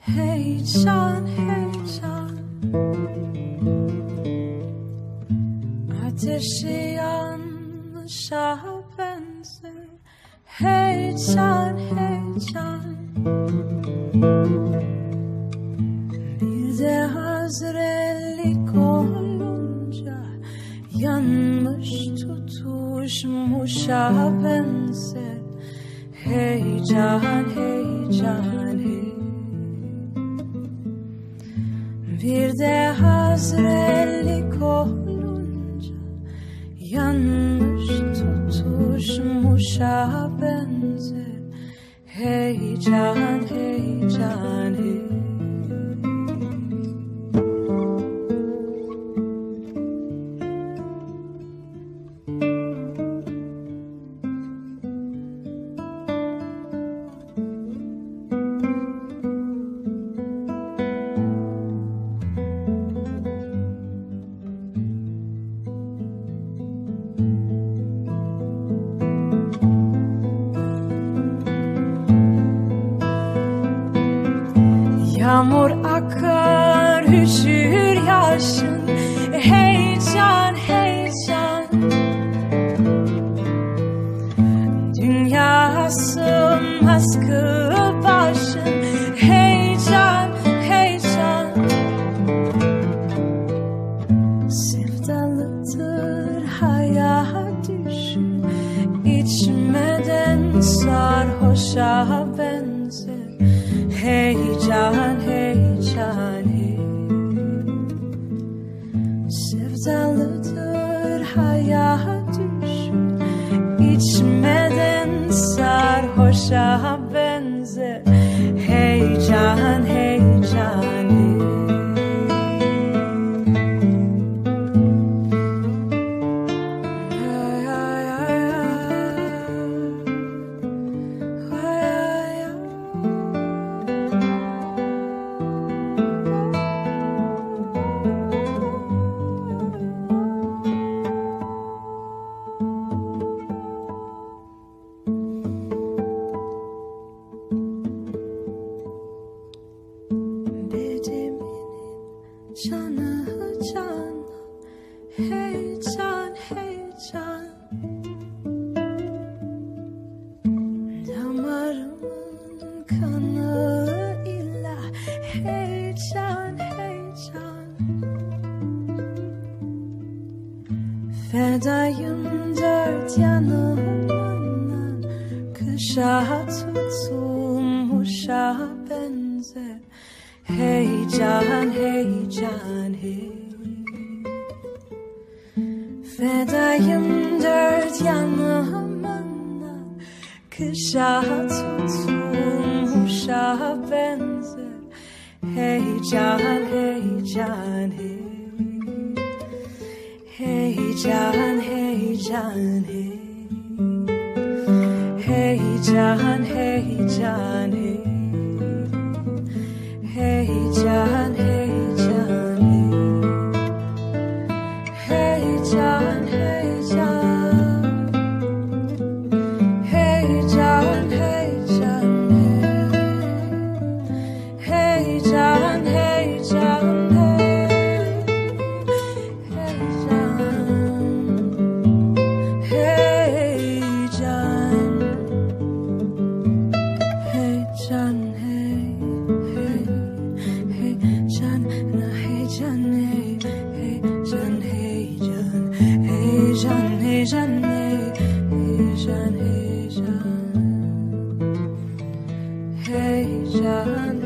Heyecan, heyecan, ateşi yanmışa benzer. Heyecan, heyecan, bir de hazır ellik olunca yanmış tutuşmuşa benzer. Heyecan, heyecan, bir de hazır ellik olunca yanmış tutuşmuşa benzer. Heyecan, heyecan, yağmur akar, üşür yaşın. Heyecan, heyecan, dünya sığmaz kı başın. Heyecan, heyecan, sevdalıdır hayat düşün. İçmeden sarhoşa benzer. Heyecan, heyecan, sevdalıdır hayat düşün. İçmeden sarhoşa benzer. Heyecan, heyecan, canı can, heyecan, heyecan, damarımın kanı illa. Heyecan, heyecan, fedayım dört yanımdan. Kışa tutulmuşa benzer. Heyecan, heyecan, fedayım dört yanımdan. Kışa tutulmuşa benzer. Heyecan, heyecan, heyecan, heyecan, heyecan, heyecan, heyecan, heyecan, heyecan, heyecan, heyecan, heyecan, heyecan, heyecan, heyecan, heyecan,